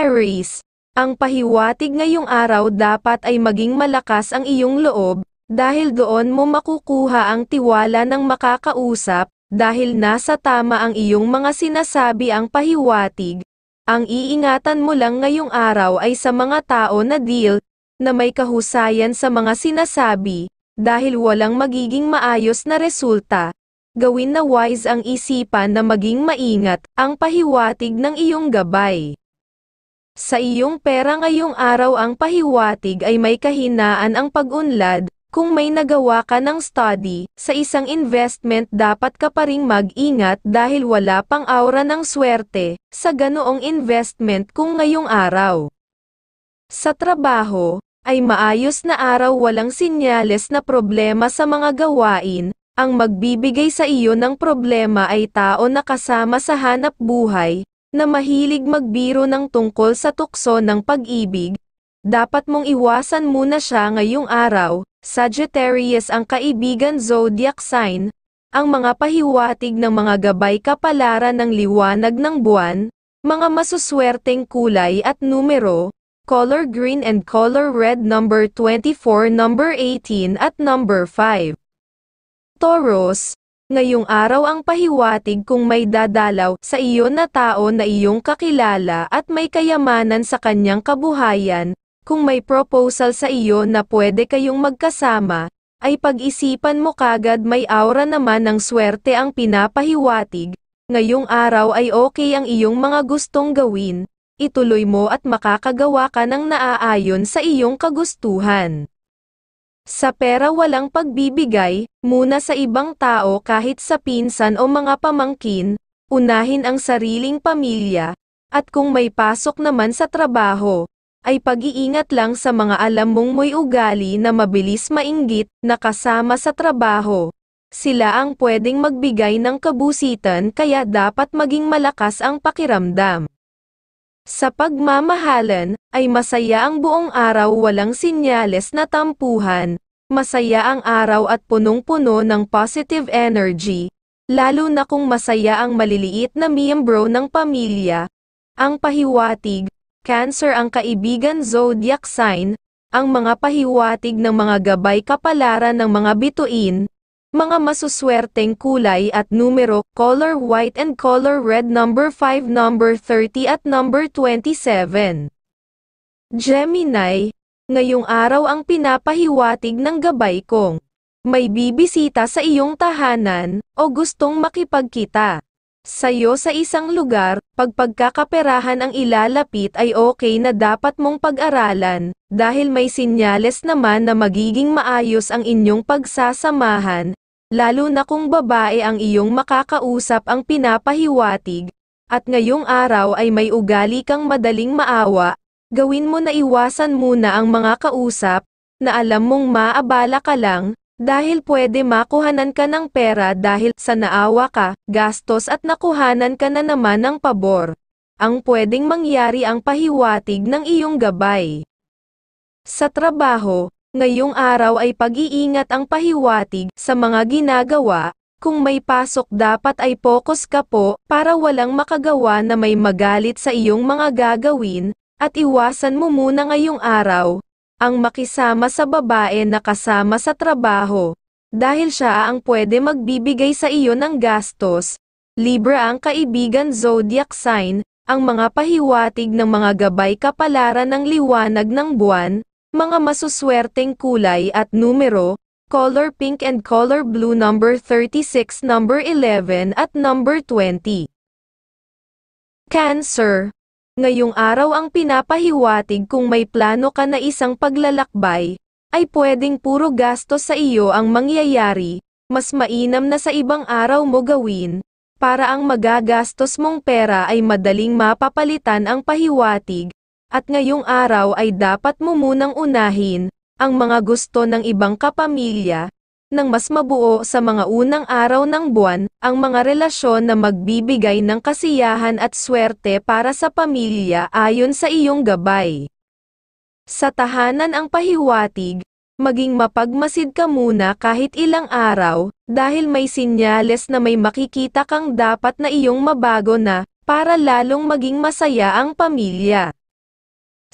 Aries, ang pahiwatig ngayong araw dapat ay maging malakas ang iyong loob, dahil doon mo makukuha ang tiwala ng makakausap, dahil nasa tama ang iyong mga sinasabi ang pahiwatig. Ang iingatan mo lang ngayong araw ay sa mga tao na deal, na may kahusayan sa mga sinasabi, dahil walang magiging maayos na resulta. Gawin na wise ang isipan na maging maingat, ang pahiwatig ng iyong gabay. Sa iyong pera ngayong araw ang pahiwatig ay may kahinaan ang pag-unlad, kung may nagawa ka ng study, sa isang investment dapat ka pa ring mag-ingat dahil wala pang aura ng swerte, sa ganoong investment kung ngayong araw. Sa trabaho, ay maayos na araw walang sinyales na problema sa mga gawain. Ang magbibigay sa iyo ng problema ay tao na kasama sa hanap buhay, na mahilig magbiro ng tungkol sa tukso ng pag-ibig. Dapat mong iwasan muna siya ngayong araw. Sagittarius ang kaibigan zodiac sign, ang mga pahiwatig ng mga gabay kapalaran ng liwanag ng buwan, mga masuswerteng kulay at numero, color green and color red number 24, number 18 at number 5. Taurus, ngayong araw ang pahiwatig kung may dadalaw sa iyo na tao na iyong kakilala at may kayamanan sa kanyang kabuhayan, kung may proposal sa iyo na pwede kayong magkasama, ay pag-isipan mo kagad may aura naman ng swerte ang pinapahiwatig. Ngayong araw ay okay ang iyong mga gustong gawin, ituloy mo at makakagawa ka ng naaayon sa iyong kagustuhan. Sa pera walang pagbibigay, muna sa ibang tao kahit sa pinsan o mga pamangkin, unahin ang sariling pamilya, at kung may pasok naman sa trabaho, ay pag-iingat lang sa mga alam mong may ugali na mabilis mainggit na kasama sa trabaho. Sila ang pwedeng magbigay ng kabusitan kaya dapat maging malakas ang pakiramdam. Sa pagmamahalan, ay masaya ang buong araw walang sinyales na tampuhan, masaya ang araw at punong-puno ng positive energy, lalo na kung masaya ang maliliit na miyembro ng pamilya. Ang pahiwatig, Cancer ang kaibigan zodiac sign, ang mga pahiwatig ng mga gabay kapalaran ng mga bituin, mga masuswerteng kulay at numero, color white and color red number 5, number 30 at number 27. Gemini, ngayong araw ang pinapahiwatig ng gabay kong may bibisita sa iyong tahanan, o gustong makipagkita sa'yo sa isang lugar, pagkakaperahan ang ilalapit ay okay na dapat mong pag-aralan, dahil may sinyales naman na magiging maayos ang inyong pagsasamahan, lalo na kung babae ang iyong makakausap ang pinapahiwatig, at ngayong araw ay may ugali kang madaling maawa, gawin mo na iwasan muna ang mga kausap, na alam mong maabala ka lang, dahil pwede makuhanan ka ng pera dahil sa naawa ka, gastos at nakuhanan ka na naman ng pabor. Ang pwedeng mangyari ang pahiwatig ng iyong gabay. Sa trabaho, ngayong araw ay pag-iingat ang pahiwatig sa mga ginagawa, kung may pasok dapat ay focus ka po, para walang makagawa na may magalit sa iyong mga gagawin, at iwasan mo muna ngayong araw ang makisama sa babae na kasama sa trabaho, dahil siya ang pwede magbibigay sa iyo ng gastos. Libra ang kaibigan zodiac sign, ang mga pahiwatig ng mga gabay kapalaran ng liwanag ng buwan, mga masuswerteng kulay at numero, color pink and color blue number 36, number 11 at number 20. Cancer, ngayong araw ang pinapahiwatig kung may plano ka na isang paglalakbay, ay pwedeng puro gastos sa iyo ang mangyayari, mas mainam na sa ibang araw mo gawin, para ang magagastos mong pera ay madaling mapapalitan ang pahiwatig, at ngayong araw ay dapat mo munang unahin ang mga gusto ng ibang kapamilya, nang mas mabuo sa mga unang araw ng buwan, ang mga relasyon na magbibigay ng kasiyahan at swerte para sa pamilya ayon sa iyong gabay. Sa tahanan ang pahiwatig, maging mapagmasid ka muna kahit ilang araw, dahil may sinyales na may makikita kang dapat na iyong mabago na, para lalong maging masaya ang pamilya.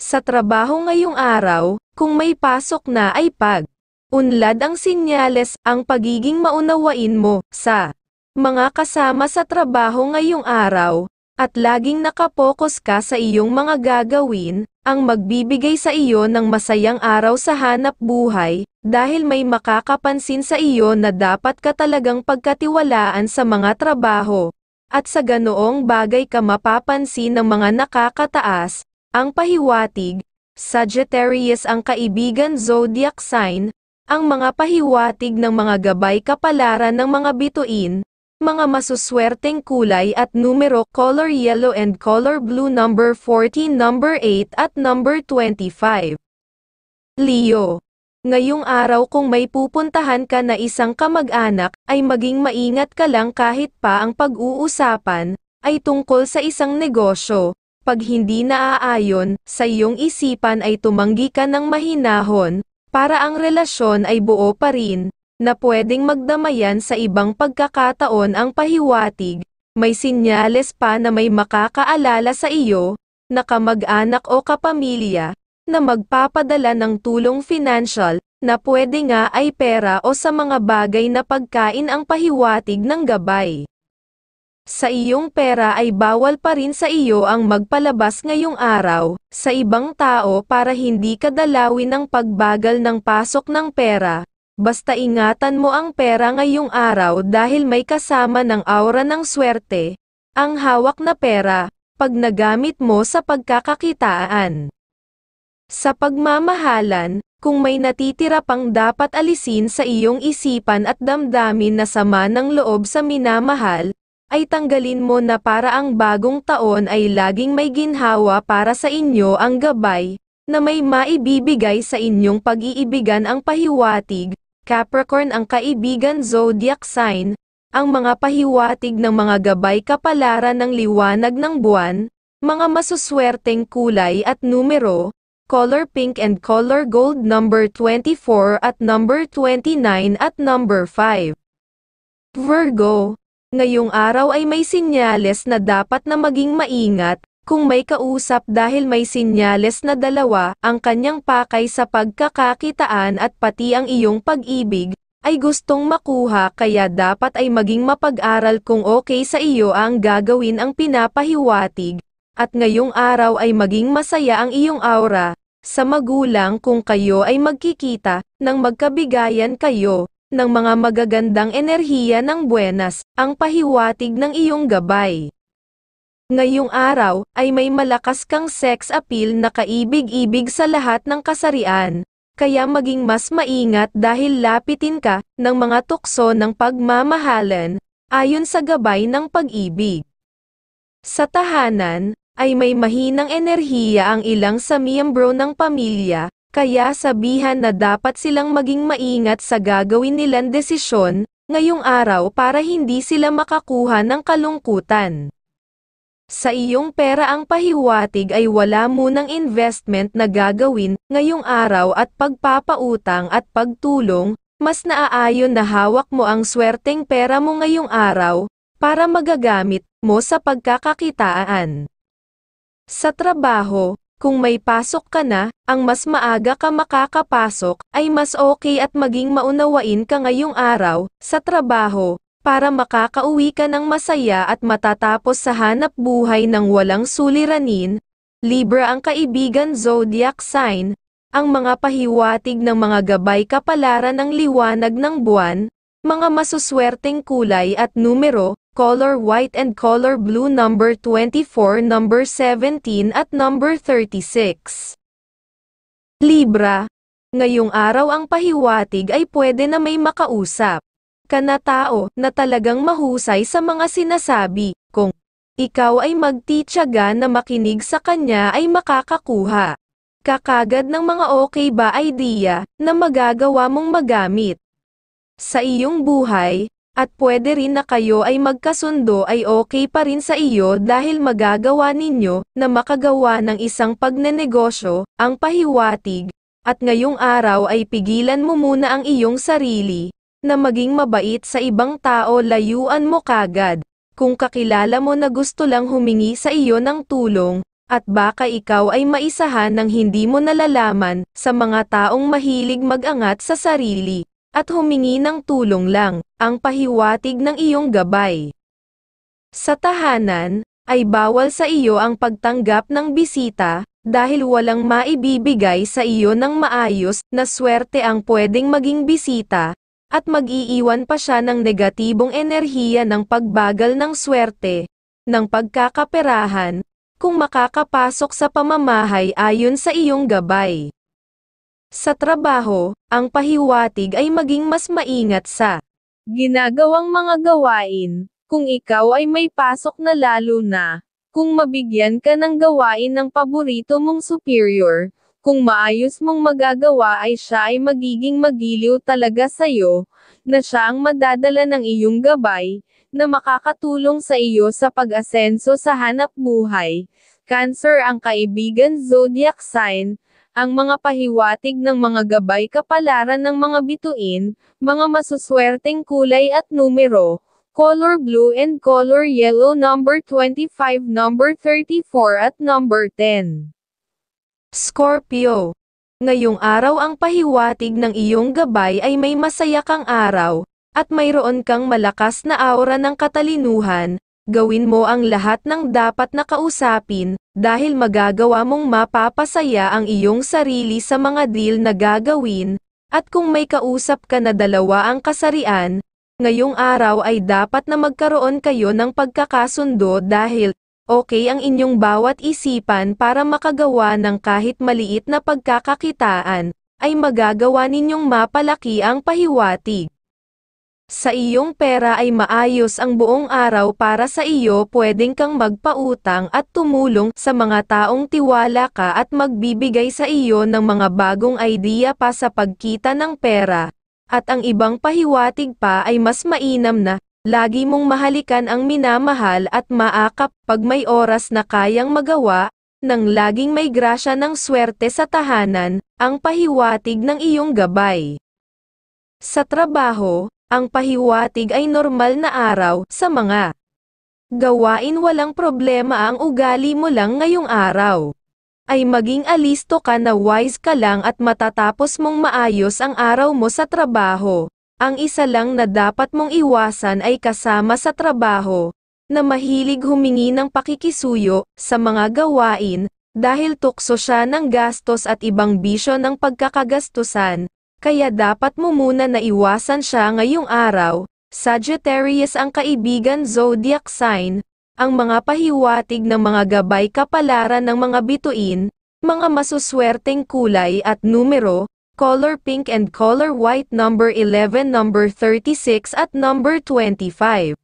Sa trabaho ngayong araw, kung may pasok na ay unlad ang sinyales, ang pagiging maunawain mo sa mga kasama sa trabaho ngayong araw, at laging nakapokus ka sa iyong mga gagawin, ang magbibigay sa iyo ng masayang araw sa hanap buhay, dahil may makakapansin sa iyo na dapat ka talagang pagkatiwalaan sa mga trabaho, at sa ganoong bagay ka mapapansin ng mga nakakataas. Ang pahiwatig, Sagittarius ang kaibigan zodiac sign, ang mga pahiwatig ng mga gabay kapalaran ng mga bituin, mga masuswerteng kulay at numero color yellow and color blue number 14, number 8 at number 25. Leo. Ngayong araw kung may pupuntahan ka na isang kamag-anak, ay maging maingat ka lang kahit pa ang pag-uusapan ay tungkol sa isang negosyo. Pag hindi naaayon sa iyong isipan ay tumanggi ka ng mahinahon, para ang relasyon ay buo pa rin, na pwedeng magdamayan sa ibang pagkakataon ang pahiwatig. May sinyales pa na may makakaalala sa iyo, na kamag-anak o kapamilya, na magpapadala ng tulong financial, na pwede nga ay pera o sa mga bagay na pagkain ang pahiwatig ng gabay. Sa iyong pera ay bawal pa rin sa iyo ang magpalabas ngayong araw, sa ibang tao para hindi ka dalawin ng pagbagal ng pasok ng pera. Basta ingatan mo ang pera ngayong araw dahil may kasama ng aura ng swerte, ang hawak na pera, pag nagamit mo sa pagkakakitaan. Sa pagmamahalan, kung may natitira pang dapat alisin sa iyong isipan at damdamin na sama ng loob sa minamahal, ay tanggalin mo na para ang bagong taon ay laging may ginhawa para sa inyo ang gabay, na may maibibigay sa inyong pag-iibigan ang pahiwatig. Capricorn ang kaibigan zodiac sign, ang mga pahiwatig ng mga gabay kapalaran ng liwanag ng buwan, mga masuswerteng kulay at numero, color pink and color gold number 24 at number 29 at number 5. Virgo. Ngayong araw ay may sinyales na dapat na maging maingat, kung may kausap dahil may sinyales na dalawa, ang kanyang pakay sa pagkakakitaan at pati ang iyong pag-ibig, ay gustong makuha kaya dapat ay maging mapag-aral kung okay sa iyo ang gagawin ang pinapahiwatig, at ngayong araw ay maging masaya ang iyong aura, sa magulang kung kayo ay magkikita, nang magkabigayan kayo, ng mga magagandang enerhiya ng buenas, ang pahiwatig ng iyong gabay. Ngayong araw, ay may malakas kang sex appeal na kaibig-ibig sa lahat ng kasarian, kaya maging mas maingat dahil lapitin ka, ng mga tukso ng pagmamahalan, ayon sa gabay ng pag-ibig. Sa tahanan, ay may mahinang enerhiya ang ilang sa miyembro ng pamilya, kaya sabihan na dapat silang maging maingat sa gagawin nilang desisyon, ngayong araw para hindi sila makakuha ng kalungkutan. Sa iyong pera ang pahiwatig ay wala munang investment na gagawin, ngayong araw at pagpapautang at pagtulong, mas naaayon na hawak mo ang swerteng pera mo ngayong araw, para magagamit mo sa pagkakakitaan. Sa trabaho, kung may pasok ka na, ang mas maaga ka makakapasok, ay mas okay at maging maunawain ka ngayong araw, sa trabaho, para makakauwi ka ng masaya at matatapos sa hanap buhay ng walang suliranin. Libra ang kaibigan zodiac sign, ang mga pahiwatig ng mga gabay kapalaran ng liwanag ng buwan, mga masuswerteng kulay at numero, color white and color blue number 24, number 17 at number 36. Libra. Ngayong araw ang pahiwatig ay pwede na may makausap ka na tao na talagang mahusay sa mga sinasabi, kung ikaw ay magtitiyaga na makinig sa kanya ay makakakuha kakagad ng mga okay ba idea na magagawa mong magamit sa iyong buhay. At pwede rin na kayo ay magkasundo ay okay pa rin sa iyo dahil magagawa ninyo na makagawa ng isang pagnenegosyo, ang pahiwatig, at ngayong araw ay pigilan mo muna ang iyong sarili, na maging mabait sa ibang tao layuan mo kagad, kung kakilala mo na gusto lang humingi sa iyo ng tulong, At baka ikaw ay maisahan ng hindi mo nalalaman sa mga taong mahilig mag-angat sa sarili, at humingi ng tulong lang, ang pahiwatig ng iyong gabay. Sa tahanan, ay bawal sa iyo ang pagtanggap ng bisita, dahil walang maibibigay sa iyo ng maayos na swerte ang pwedeng maging bisita, at mag-iiwan pa siya ng negatibong enerhiya ng pagbagal ng swerte, ng pagkakaperahan, kung makakapasok sa pamamahay ayon sa iyong gabay. Sa trabaho, ang pahiwatig ay maging mas maingat sa ginagawang mga gawain, kung ikaw ay may pasok na lalo na, kung mabigyan ka ng gawain ng paborito mong superior, kung maayos mong magagawa ay siya ay magiging magiliw talaga sa'yo, na siya ang madadala ng iyong gabay, na makakatulong sa iyo sa pag-asenso sa hanap buhay. Cancer ang kaibigan zodiac sign, ang mga pahiwatig ng mga gabay kapalaran ng mga bituin, mga masuswerteng kulay at numero, color blue and color yellow number 25, number 34 at number 10. Scorpio. Ngayong araw ang pahiwatig ng iyong gabay ay may masaya kang araw, at mayroon kang malakas na aura ng katalinuhan. Gawin mo ang lahat ng dapat na kausapin, dahil magagawa mong mapapasaya ang iyong sarili sa mga deal na gagawin, at kung may kausap ka na dalawa ang kasarian, ngayong araw ay dapat na magkaroon kayo ng pagkakasundo dahil okay ang inyong bawat isipan para makagawa ng kahit maliit na pagkakakitaan, ay magagawa ninyong mapalaki ang pahiwatig. Sa iyong pera ay maayos ang buong araw para sa iyo, pwedeng kang magpautang at tumulong sa mga taong tiwala ka at magbibigay sa iyo ng mga bagong idea pa sa pagkita ng pera. At ang ibang pahiwatig pa ay mas mainam na, lagi mong mahalikan ang minamahal at maakap pag may oras na kayang magawa, nang laging may grasya ng swerte sa tahanan, ang pahiwatig ng iyong gabay. Sa trabaho, ang pahiwatig ay normal na araw, sa mga gawain walang problema ang ugali mo lang ngayong araw. Ay maging alisto ka na wise ka lang at matatapos mong maayos ang araw mo sa trabaho. Ang isa lang na dapat mong iwasan ay kasama sa trabaho, na mahilig humingi ng pakikisuyo sa mga gawain, dahil tukso siya ng gastos at ibang bisyo ng pagkakagastusan. Kaya dapat mo muna na iwasan siya ngayong araw. Sagittarius ang kaibigan zodiac sign, ang mga pahiwatig ng mga gabay kapalaran ng mga bituin, mga masuswerteng kulay at numero, color pink and color white number 11, number 36 at number 25.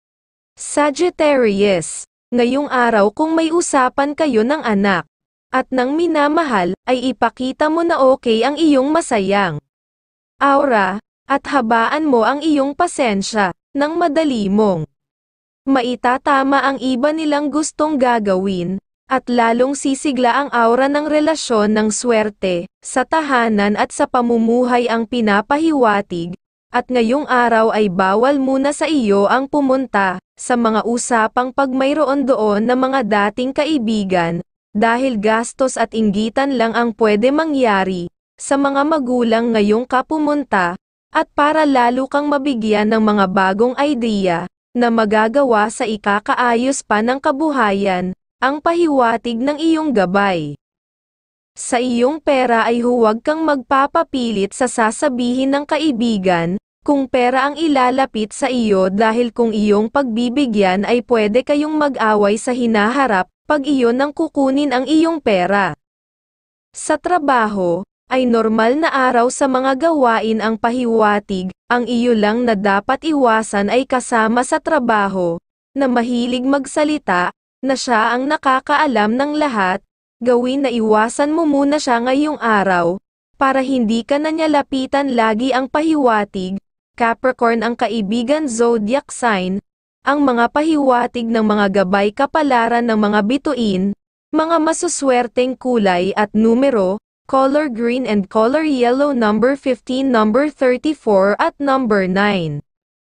Sagittarius, ngayong araw kung may usapan kayo ng anak at ng minamahal, ay ipakita mo na okay ang iyong masayang aura, at habaan mo ang iyong pasensya, nang madali mong maitatama ang iba nilang gustong gagawin, at lalong sisigla ang aura ng relasyon ng swerte, sa tahanan at sa pamumuhay ang pinapahiwatig, at ngayong araw ay bawal muna sa iyo ang pumunta, sa mga usapang pag mayroon doon na mga dating kaibigan, dahil gastos at inggitan lang ang pwede mangyari, sa mga magulang ngayong ka pumunta, at para lalo kang mabigyan ng mga bagong idea, na magagawa sa ikakaayos pa ng kabuhayan, ang pahiwatig ng iyong gabay. Sa iyong pera ay huwag kang magpapapilit sa sasabihin ng kaibigan, kung pera ang ilalapit sa iyo dahil kung iyong pagbibigyan ay pwede kayong mag-away sa hinaharap, pag iyon ang kukunin ang iyong pera. Sa trabaho, ay normal na araw sa mga gawain ang pahiwatig, ang iyo lang na dapat iwasan ay kasama sa trabaho, na mahilig magsalita, na siya ang nakakaalam ng lahat, gawin na iwasan mo muna siya ngayong araw, para hindi ka na niya lapitan lagi ang pahiwatig. Capricorn ang kaibigan zodiac sign, ang mga pahiwatig ng mga gabay kapalaran ng mga bituin, mga masuswerteng kulay at numero, color green and color yellow number 15, number 34 at number 9.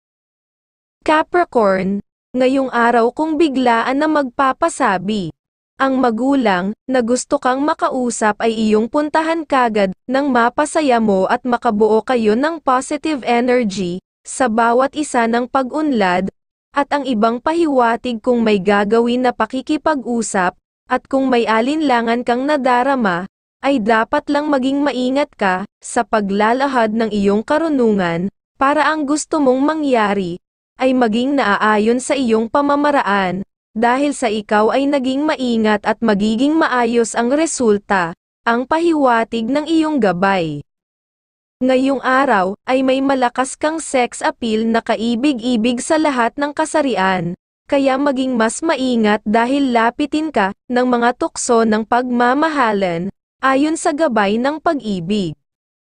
Capricorn, ngayong araw kung biglaan na magpapasabi Ang magulang, na gusto kang makausap ay iyong puntahan kagad, nang mapasaya mo at makabuo kayo ng positive energy, sa bawat isa ng pag-unlad, at ang ibang pahiwatig kung may gagawin na pakikipag-usap, at kung may alinlangan kang nadarama, ay dapat lang maging maingat ka, sa paglalahad ng iyong karunungan, para ang gusto mong mangyari, ay maging naaayon sa iyong pamamaraan. Dahil sa ikaw ay naging maingat at magiging maayos ang resulta, ang pahiwatig ng iyong gabay. Ngayong araw, ay may malakas kang sex appeal na kaibig-ibig sa lahat ng kasarian, kaya maging mas maingat dahil lapitin ka, ng mga tukso ng pagmamahalan, ayon sa gabay ng pag-ibig.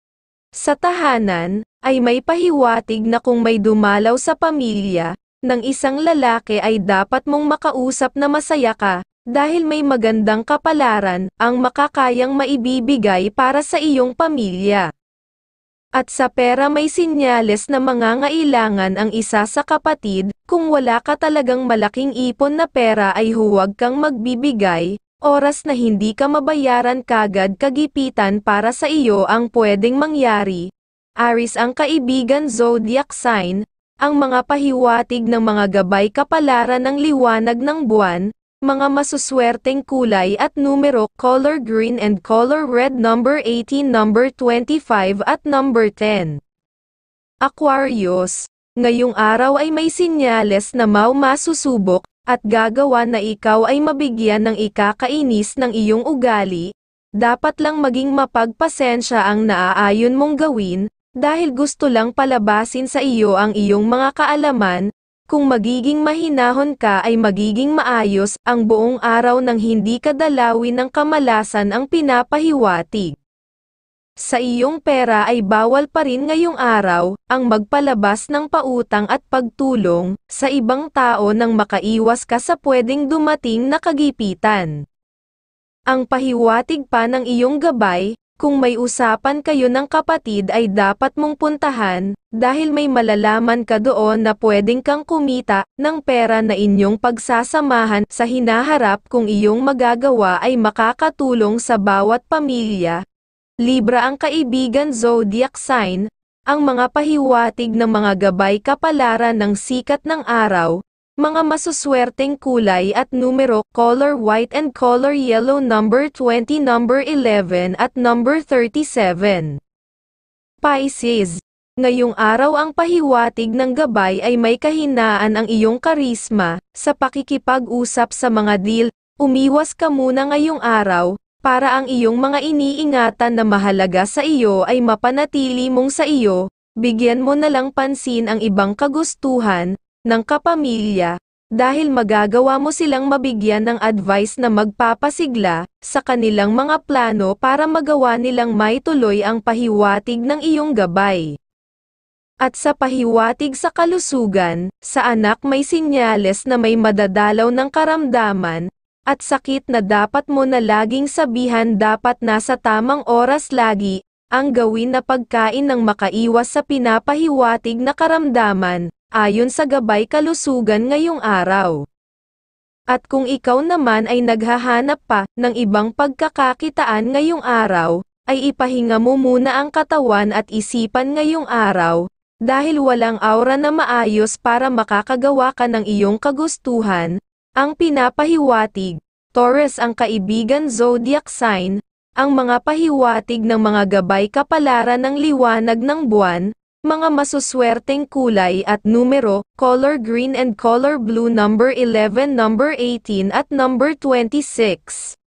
Sa tahanan, ay may pahiwatig na kung may dumalaw sa pamilya, ng isang lalaki ay dapat mong makausap na masaya ka, dahil may magandang kapalaran, ang makakayang maibibigay para sa iyong pamilya. At sa pera may sinyales na mangangailangan ang isa sa kapatid, kung wala ka talagang malaking ipon na pera ay huwag kang magbibigay, oras na hindi ka mabayaran kagad kagipitan para sa iyo ang pwedeng mangyari. Aries ang kaibigan zodiac sign, ang mga pahiwatig ng mga gabay kapalaran ng liwanag ng buwan, mga masuswerteng kulay at numero, color green and color red, number 18, number 25 at number 10. Aquarius, ngayong araw ay may sinyales na masusubok, at gagawa na ikaw ay mabigyan ng ikakainis ng iyong ugali, dapat lang maging mapagpasensya ang naaayon mong gawin, dahil gusto lang palabasin sa iyo ang iyong mga kaalaman, kung magiging mahinahon ka ay magiging maayos ang buong araw nang hindi ka dalawin ng kamalasan ang pinapahiwatig. Sa iyong pera ay bawal pa rin ngayong araw, ang magpalabas ng pautang at pagtulong, sa ibang tao nang makaiwas ka sa pwedeng dumating na kagipitan. Ang pahiwatig pa ng iyong gabay, kung may usapan kayo ng kapatid ay dapat mong puntahan, dahil may malalaman ka doon na pwedeng kang kumita, ng pera na inyong pagsasamahan sa hinaharap kung iyong magagawa ay makakatulong sa bawat pamilya. Libra ang kaibigan zodiac sign, ang mga pahiwatig ng mga gabay kapalaran ng sikat ng araw, mga masuswerteng kulay at numero, color white and color yellow, number 20, number 11 at number 37. Pisces, ngayong araw ang pahiwatig ng gabay ay may kahinaan ang iyong karisma, sa pakikipag-usap sa mga deal, umiwas ka muna ngayong araw, para ang iyong mga iniingatan na mahalaga sa iyo ay mapanatili mong sa iyo, bigyan mo na lang pansin ang ibang kagustuhan, ng kapamilya, dahil magagawa mo silang mabigyan ng advice na magpapasigla, sa kanilang mga plano para magawa nilang maituloy ang pahiwatig ng iyong gabay. At sa pahiwatig sa kalusugan, sa anak may sinyales na may madadalaw ng karamdaman, at sakit na dapat mo na laging sabihan dapat nasa tamang oras lagi, ang gawin na pagkain ng makaiwas sa pinapahiwatig na karamdaman, ayon sa gabay kalusugan ngayong araw. At kung ikaw naman ay naghahanap pa ng ibang pagkakakitaan ngayong araw, ay ipahinga mo muna ang katawan at isipan ngayong araw, dahil walang aura na maayos para makakagawa ka ng iyong kagustuhan, ang pinapahiwatig. Taurus ang kaibigan zodiac sign, ang mga pahiwatig ng mga gabay kapalaran ng liwanag ng buwan, mga masuswerteng kulay at numero, color green and color blue, number 11, number 18 at number 26.